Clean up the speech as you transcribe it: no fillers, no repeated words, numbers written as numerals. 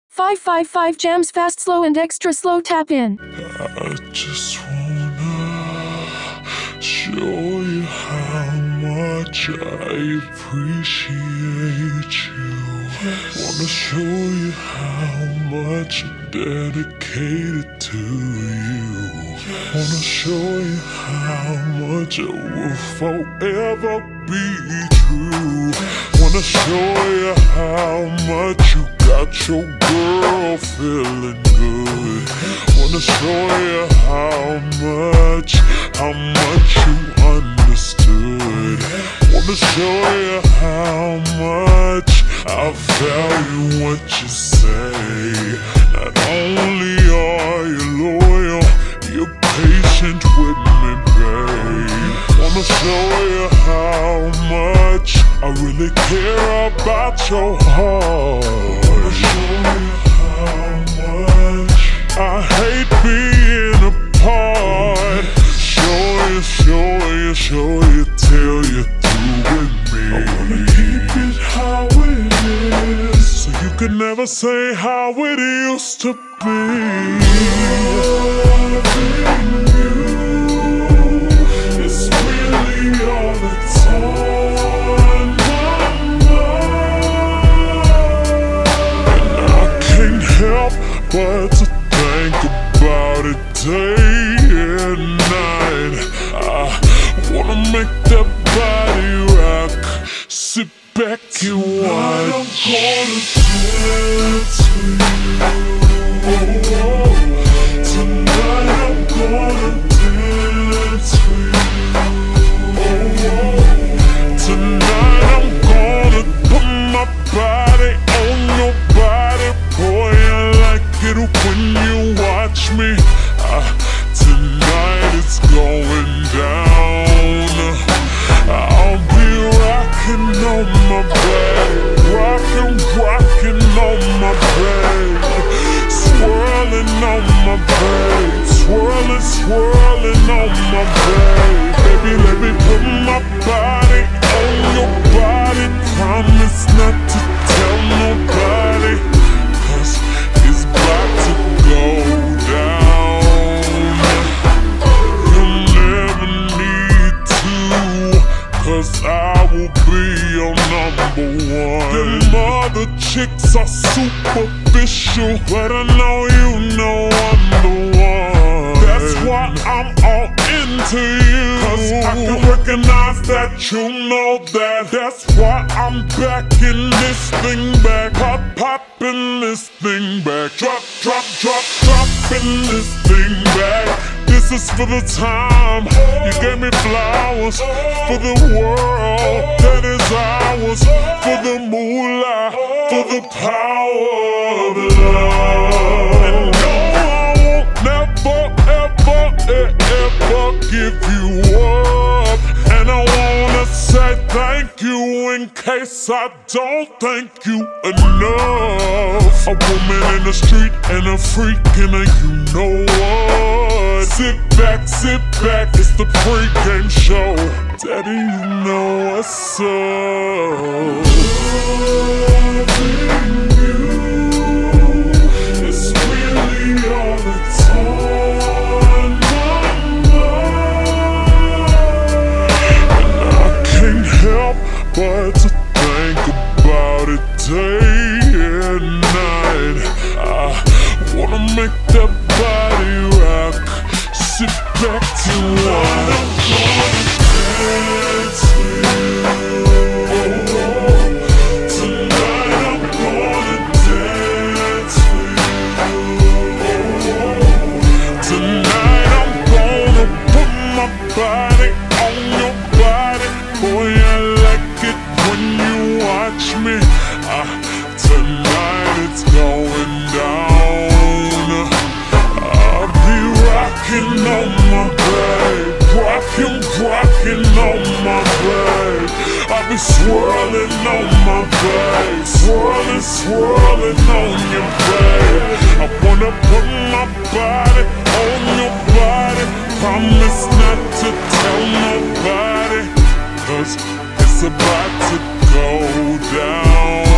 555 jams fast, slow, and extra slow. Tap in. I just wanna show you how much I appreciate you. Wanna show you how much I'm dedicated to you. Wanna show you how much I will forever be true. Wanna show you how much you got your girl feeling good. Wanna show you how much you understood. Wanna show you how much I value what you say. Not only are you loyal, you're patient with me, babe. Wanna show you how much I really care about your heart. Wanna show you how much I hate being apart. Show you till you're through with me. I wanna keep it how it is, so you can never say how it used to be. Loving you is really all that's on my mind, and I can't help but to think about it day and night. I wanna make that body rock. Sit back and watch. Tonight I'm gonna dance with you. Tonight I'm gonna put my body on your body. Boy, I like it when you watch me. Tonight it's going down. I'll be rocking on my back, rocking on my back, swirling on my back, swirling on my back. Baby, let me put my body on your body. Promise not to tell nobody, 'cause it's about to go down. You'll never need to, 'cause I will be your number one. Them other chicks are superficial, but I know you know I'm the one. That's why I'm all into you, 'cause I can recognize that you know that. That's why I'm backing this thing back, popping this thing back, dropping this thing back. This is for the time you gave me flowers, for the world that is ours, for the moolah, for the power of love. And no, I won't never give you up. And I wanna say thank you in case I don't thank you enough. A woman in the street and a freak and a you know what. Sit back, it's the pregame show. Daddy, you know what's up. Loving you is really all that's on my mind, and I can't help but to think about it day and night. I wanna make that body rock. Sit back to what I'm gonna dance with you. Tonight I'm gonna dance with you. Tonight I'm gonna put my body on your body. Boy, I like it when you watch me. Tonight it's going down. I'll be rocking on my babe, rocking on my babe. I'll be swirling on my babe, swirling on your babe. I wanna put my body on your body. Promise not to tell nobody, 'cause it's about to go down.